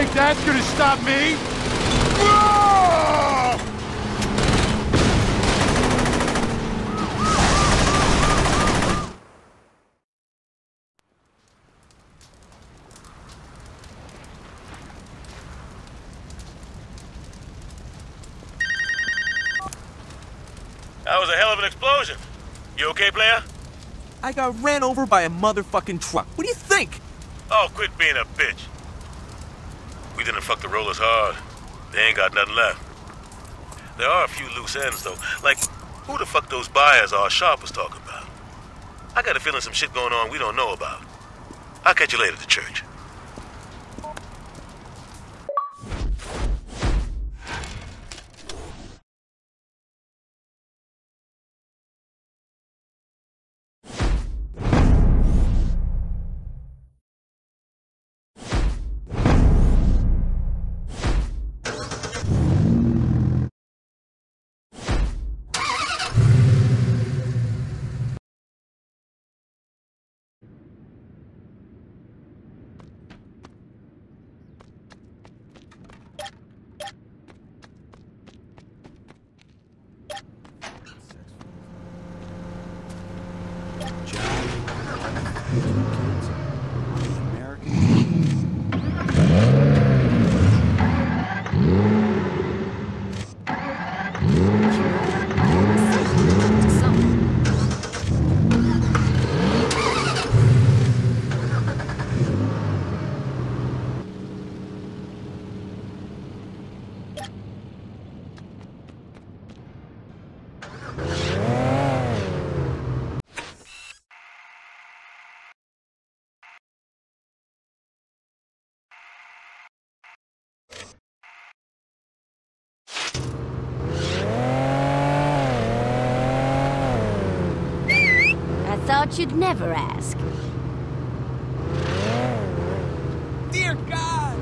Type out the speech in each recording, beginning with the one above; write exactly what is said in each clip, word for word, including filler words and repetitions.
think that's gonna stop me? Ah! That was a hell of an explosion. You okay, player? I got ran over by a motherfucking truck. What do you think? Oh, quit being a bitch. We didn't fuck the rollers hard. They ain't got nothing left. There are a few loose ends, though. Like, who the fuck those buyers are Sharp was talking about? I got a feeling some shit going on we don't know about. I'll catch you later at the church. Thought you'd never ask. Dear God!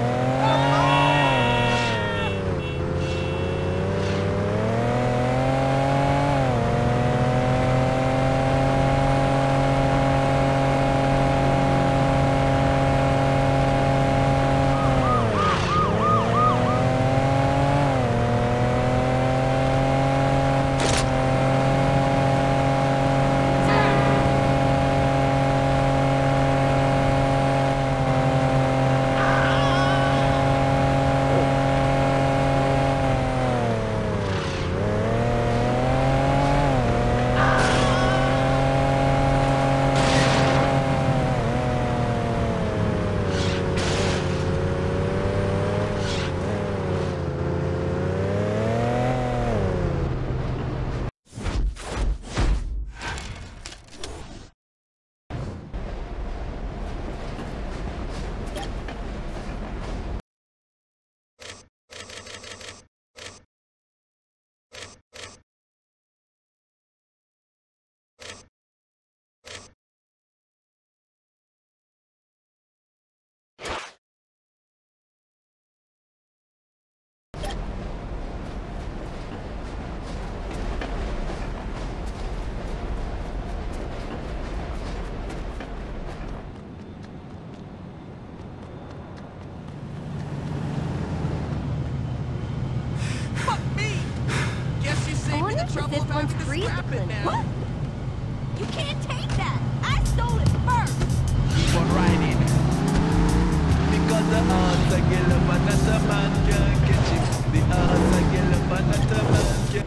This one's free. What? You can't take that. I stole it first. Keep on riding. Because the odds are killing, but not the man can catch it. The odds are killing, but not the man can.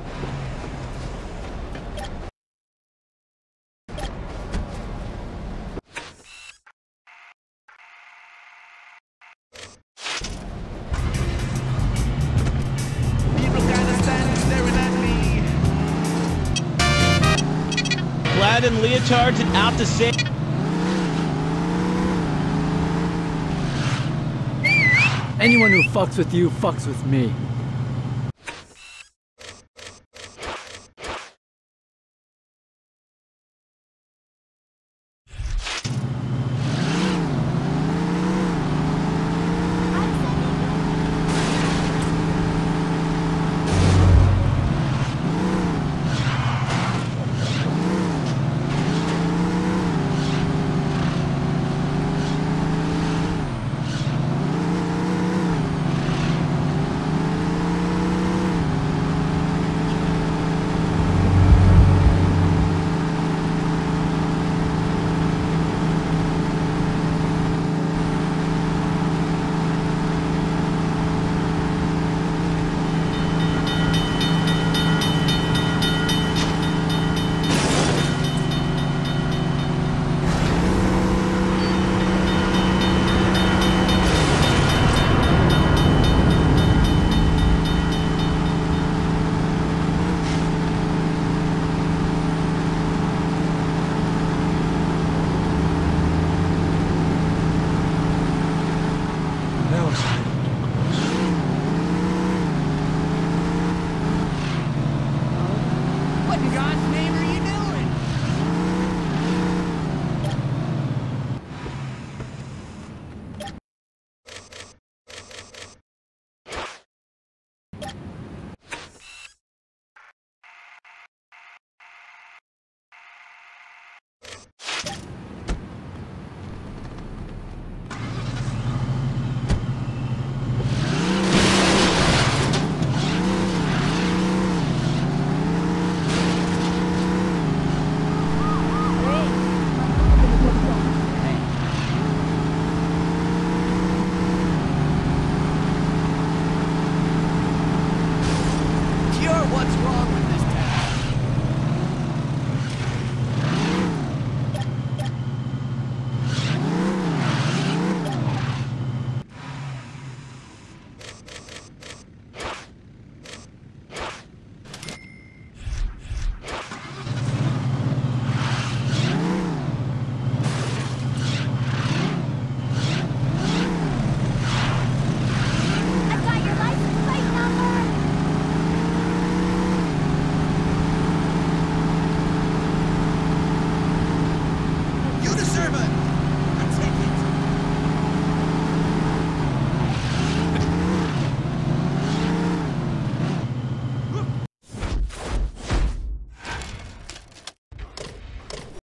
And leotards and out to save. Anyone who fucks with you fucks with me. house.